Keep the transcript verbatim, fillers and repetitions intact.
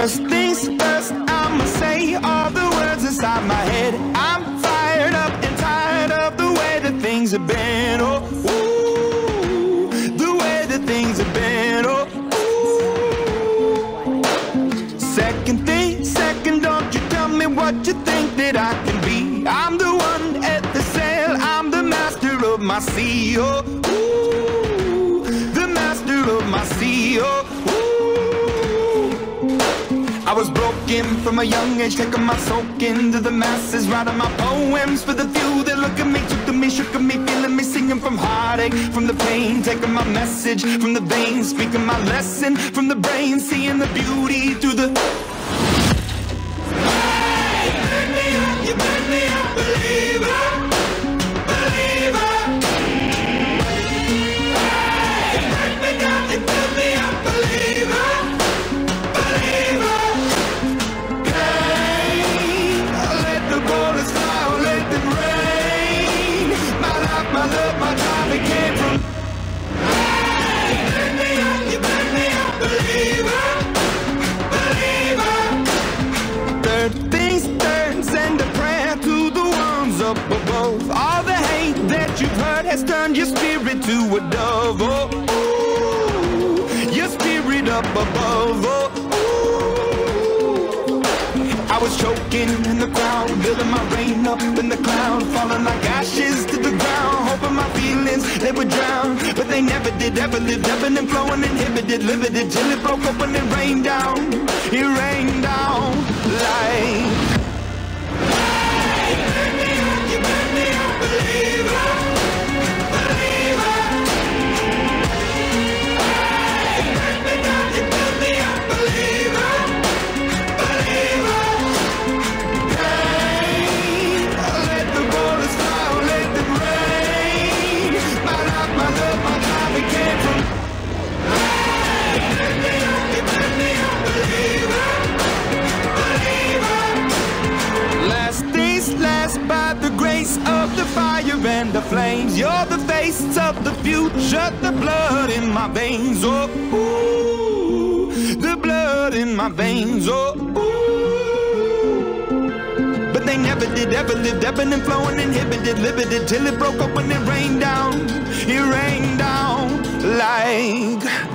First things first, I'ma say all the words inside my head. I'm fired up and tired of the way that things have been. Oh, ooh, the way that things have been. Oh, ooh. Second thing, second, don't you tell me what you think that I can be. I'm the one at the sail, I'm the master of my sea. Oh, ooh, the master of my sea. Oh, I was broken from a young age, taking my soak into the masses, writing my poems for the few that look at me, took to me, shook at me, feeling me, singing from heartache, from the pain, taking my message from the veins, speaking my lesson from the brain, seeing the beauty through the... Hey, you burn me up, you burn me up, believer, believer. Hey, you burn me down, you burn me up, believer. My love, my time, it came from. Hey, you burn me up, you burn me up, believer, believer. Third things third, send a prayer to the ones up above. All the hate that you've heard has turned your spirit to a dove. Oh, ooh, your spirit up above. Oh, ooh. I was choking in the crowd, building my rain up in the cloud, falling like ashes to the ground, hoping my feelings, they would drown, but they never did, ever lived, ebbing and flowing, inhibited, limited, till it broke open and rained down, it rained down like... Hey, you burn me up, you burn me up, believer, believer. Hey, you burn me down, you burn me up, believer, believer. By the grace of the fire and the flames, you're the face of the future, the blood in my veins. Oh, ooh, the blood in my veins. Oh, ooh. But they never did, ever lived, ebbing and flowing, inhibited, limited, till it broke open and rained down. It rained down like...